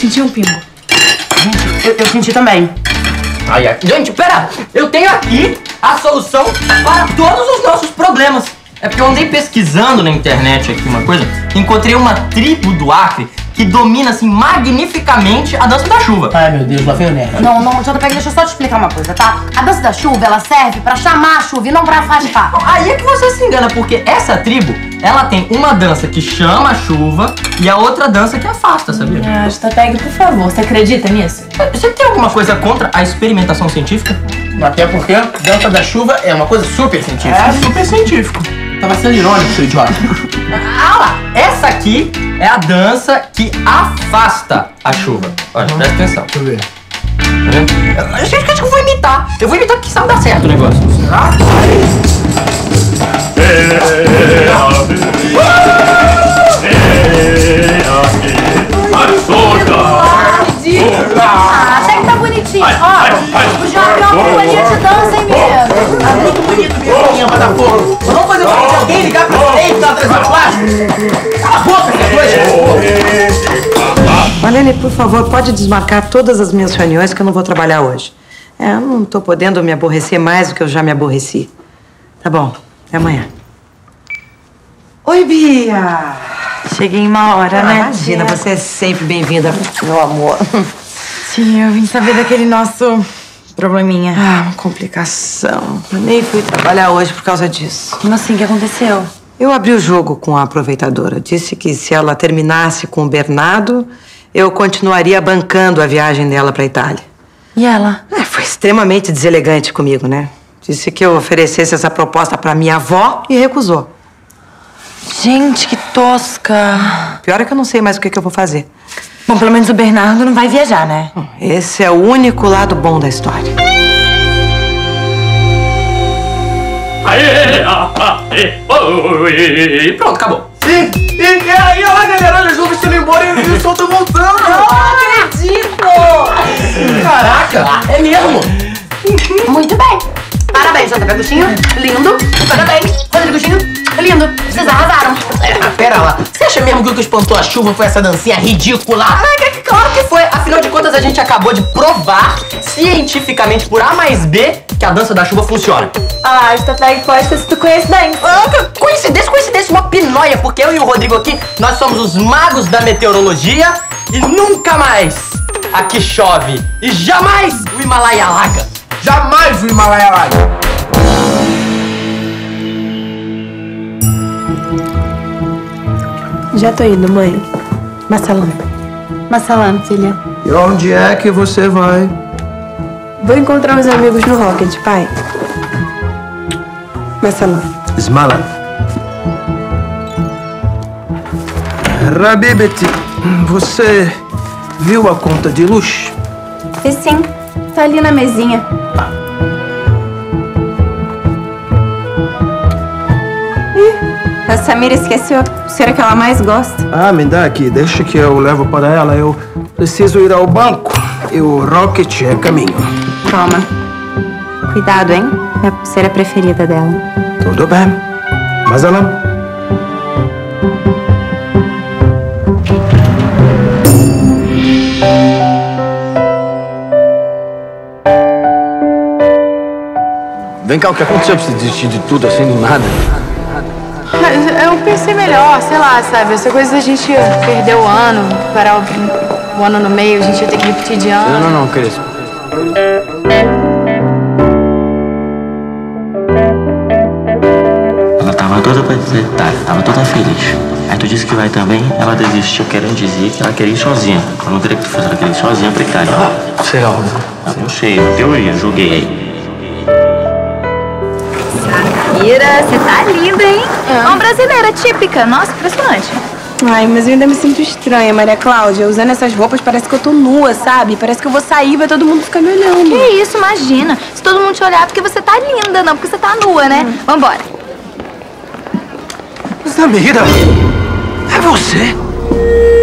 senti um pingo. Gente, eu senti também. Ai, ai. Gente, pera! Eu tenho aqui a solução para todos os nossos problemas. É porque eu andei pesquisando na internet aqui uma coisa, encontrei uma tribo do Acre que domina, assim, magnificamente a dança da chuva. Ai, meu Deus, lá vem o nerd. Não, JPEG, deixa eu só te explicar uma coisa, tá? A dança da chuva, ela serve pra chamar a chuva e não pra afastar. Aí é que você se engana, porque essa tribo, ela tem uma dança que chama a chuva e a outra dança que afasta, sabia? Ah, JPEG, por favor, você acredita nisso? Você tem alguma coisa contra a experimentação científica? Até porque dança da chuva é uma coisa super científica. É super científico. Tava sendo irônico, seu idiota. Ah lá, essa aqui é a dança que afasta a chuva. Olha, presta atenção. Deixa eu ver. Tá vendo? Acho que eu vou imitar. Eu vou imitar porque sabe dar certo o negócio. Será? Ah, até que tá bonitinho. Ó, o João é uma companhia de dança, hein, menino? Muito bonito mesmo, minha Botafogo. Vamos fazer o seguinte, alguém ligar pra você e tá trazendo plástico? Cala a boca, essa coisa! Marlene, por favor, pode desmarcar todas as minhas reuniões que eu não vou trabalhar hoje. Eu não tô podendo me aborrecer mais do que eu já me aborreci. Tá bom, até amanhã. Oi, Bia! Cheguei em uma hora, né? Imagina, você é sempre bem-vinda, meu amor. Sim, eu vim saber daquele nosso probleminha. Ah, complicação. Eu nem fui trabalhar hoje por causa disso. Como assim? O que aconteceu? Eu abri o jogo com a aproveitadora. Disse que se ela terminasse com o Bernardo, eu continuaria bancando a viagem dela pra Itália. E ela? Foi extremamente deselegante comigo, né? Disse que eu oferecesse essa proposta pra minha avó e recusou. Gente, que tosca. Pior é que eu não sei mais o que eu vou fazer. Bom, pelo menos o Bernardo não vai viajar, né? Esse é o único lado bom da história. Pronto, acabou. Sim, e aí, olha lá, galera, olha, as luvas estão indo embora e o sol tá voltando. Não acredito! Caraca, é mesmo. Muito bem. Parabéns, JP Agostinho. Lindo. Parabéns, Rodrigo Agostinho. Lindo. Vocês arrasaram. Pera lá, você acha mesmo que o que espantou a chuva foi essa dancinha ridícula? Claro que foi. Afinal de contas, a gente acabou de provar cientificamente por A mais B que a dança da chuva funciona. Ah, JPEG pode ter sido coincidência. Coincidência, uma pinóia, porque eu e o Rodrigo aqui, nós somos os magos da meteorologia e nunca mais aqui chove e jamais o Himalaia alaga. Jamais o Himalaia alaga. Já tô indo, mãe. Marcelão. Marcelão, filha. E onde é que você vai? Vou encontrar os amigos no Rocket, pai. Marcelão. Smala. Rabibeti, você viu a conta de luz? E sim, tá ali na mesinha. Ih, a Samira esqueceu a cera que ela mais gosta. Ah, me dá aqui, deixa que eu levo para ela. Eu preciso ir ao banco e o Rocket é caminho. Toma. Cuidado, hein? É a pulseira preferida dela. Tudo bem. Mas ela... Vem cá, o que aconteceu pra você desistir de tudo assim do nada? Eu pensei melhor, sei lá, sabe? Essa coisa da gente perder o ano, parar o ano no meio, a gente ia ter que repetir de ano. Não, Crespo. Ela tava toda pra desertar, tava toda feliz. Aí tu disse que vai também, ela desistiu querendo dizer que ela queria ir sozinha. Eu não queria que tu fosse, ela queria ir sozinha pra Itália. Sei lá, Não sei, teoria, julguei aí. Samira, você tá linda, hein? Uma brasileira típica. Nossa, impressionante. Ai, mas eu ainda me sinto estranha, Maria Cláudia. Usando essas roupas parece que eu tô nua, sabe? Parece que eu vou sair e vai todo mundo ficar me olhando. Que isso, imagina. Se todo mundo te olhar é porque você tá linda, não porque você tá nua, né? Vambora. Samira, é você?